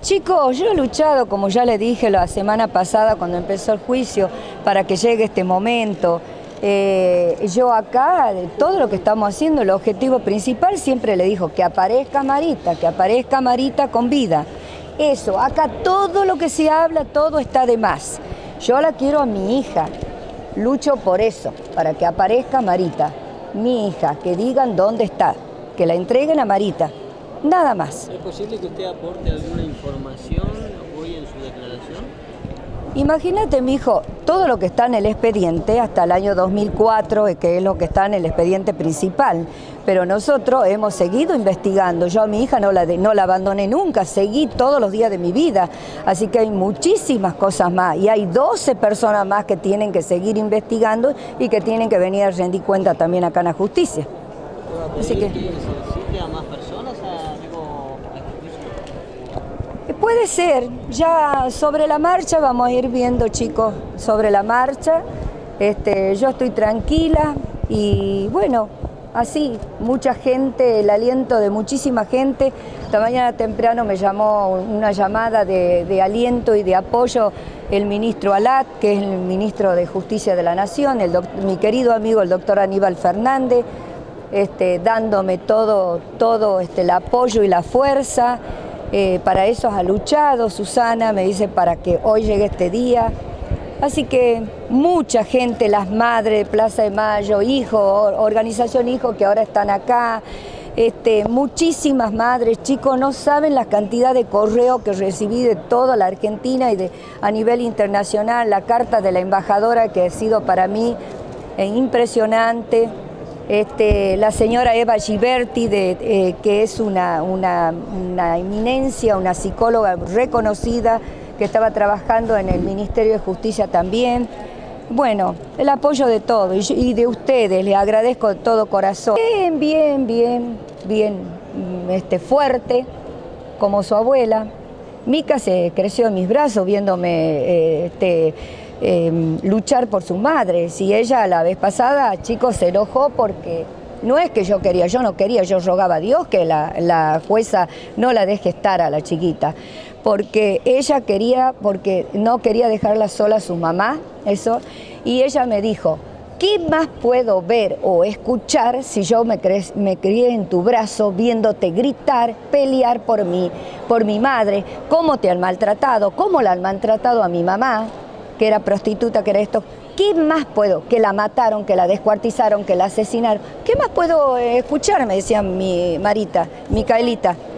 Chicos, yo he luchado, como ya les dije la semana pasada cuando empezó el juicio, para que llegue este momento. Yo acá, de todo lo que estamos haciendo, el objetivo principal siempre le dijo que aparezca Marita con vida. Eso, acá todo lo que se habla, todo está de más. Yo la quiero a mi hija, lucho por eso, para que aparezca Marita, mi hija, que digan dónde está, que la entreguen a Marita. Nada más. ¿Es posible que usted aporte alguna información hoy en su declaración? Imagínate, mijo, todo lo que está en el expediente hasta el año 2004, que es lo que está en el expediente principal. Pero nosotros hemos seguido investigando. Yo a mi hija no la abandoné nunca, seguí todos los días de mi vida. Así que hay muchísimas cosas más. Y hay 12 personas más que tienen que seguir investigando y que tienen que venir a rendir cuenta también acá en la justicia. Así que... ¿Se a más personas puede ser, ya sobre la marcha vamos a ir viendo, chicos, sobre la marcha. Yo estoy tranquila y bueno, así, mucha gente, el aliento de muchísima gente. Esta mañana temprano me llamó una llamada de aliento y de apoyo el ministro Alat, que es el ministro de Justicia de la Nación, mi querido amigo el doctor Aníbal Fernández, dándome todo el apoyo y la fuerza. Para eso ha luchado Susana, me dice, para que hoy llegue este día. Así que mucha gente, las madres de Plaza de Mayo, hijos, organización Hijo, que ahora están acá, muchísimas madres, chicos, no saben la cantidad de correos que recibí de toda la Argentina y a nivel internacional, la carta de la embajadora que ha sido para mí impresionante. La señora Eva Giberti, que es una eminencia, una psicóloga reconocida, que estaba trabajando en el Ministerio de Justicia también. Bueno, el apoyo de todos y de ustedes, les agradezco de todo corazón. Bien, fuerte, como su abuela. Mica se creció en mis brazos viéndome luchar por su madre. Si ella la vez pasada, chicos, se enojó porque no es que yo quería, yo no quería, yo rogaba a Dios que la jueza no la deje estar a la chiquita, porque ella quería, porque no quería dejarla sola a su mamá, eso, y ella me dijo, ¿qué más puedo ver o escuchar si yo me crié en tu brazo viéndote gritar, pelear por mi madre, cómo te han maltratado, cómo la han maltratado a mi mamá, que era prostituta, que era esto? ¿Qué más puedo? Que la mataron, que la descuartizaron, que la asesinaron. ¿Qué más puedo escuchar? Me decía mi Marita, Micaelita.